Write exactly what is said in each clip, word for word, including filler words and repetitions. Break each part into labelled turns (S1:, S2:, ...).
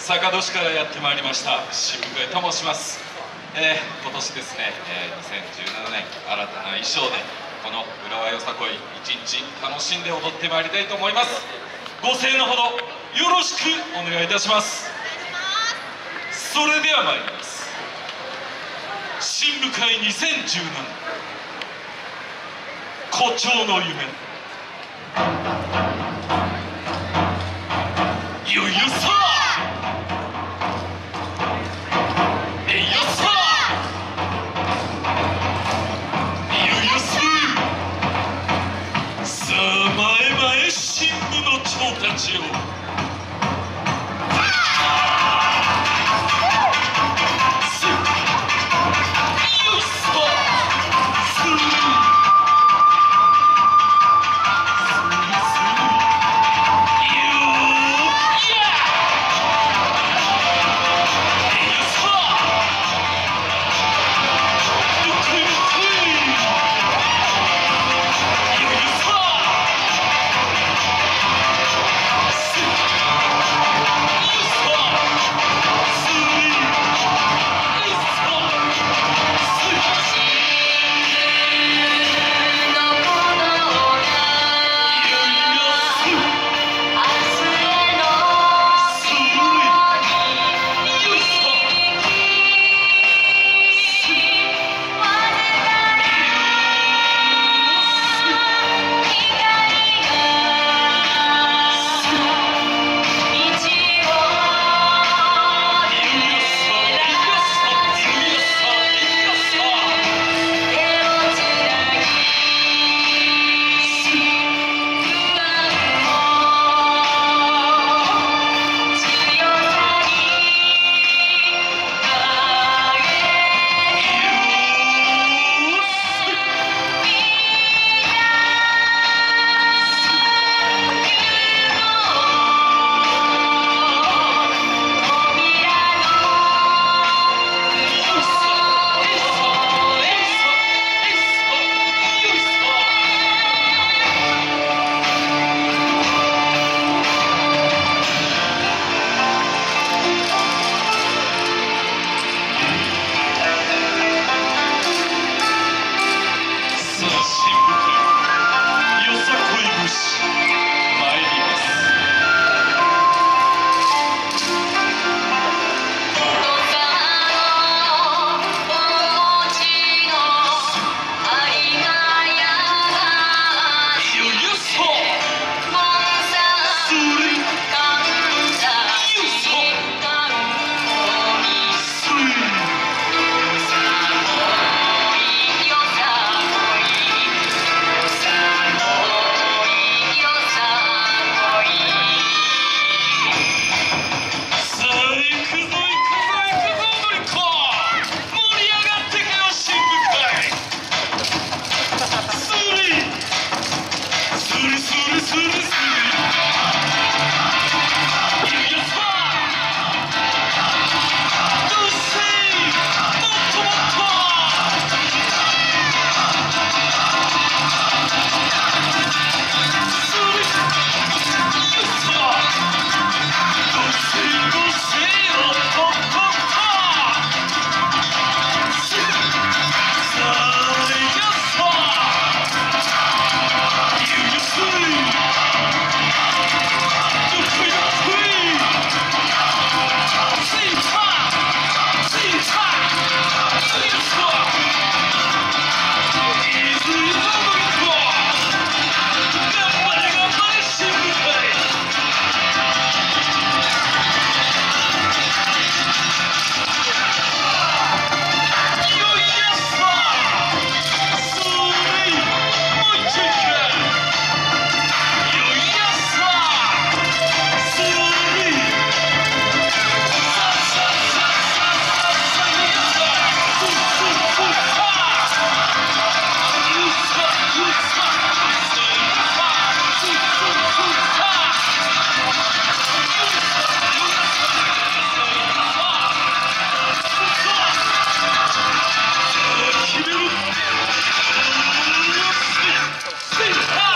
S1: 坂戸市からやってまいりました新福江と申します。えー、今年ですね、えー、にせんじゅうななねん新たな衣装でこの浦和よさこい一日楽しんで踊ってまいりたいと思います。ご声援のほどよろしくお願いいたします。それでは参ります。新福会にせんじゅうなな誇張の夢、いよいよさえいよさいよいよささあ前々新婦の長たちを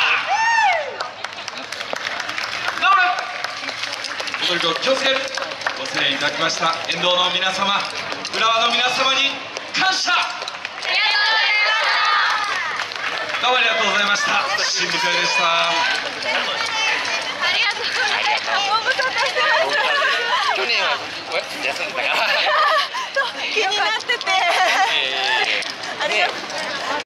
S1: 気をつける。 ご声援いただきました沿道の皆様、浦和の皆様に感謝。どうもありがとうございました。新部会でした。
S2: ありがとうございます。ご無沙汰してます。
S3: 去年は休んでたから
S2: 気になってて。ありがとうございます。